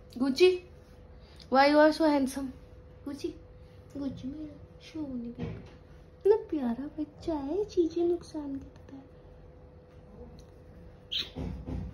Gucci, why you are so handsome? गुची, गुची मेरा सोनी बेबी, इतना प्यारा बच्चा है, चीजें नुकसान करता है।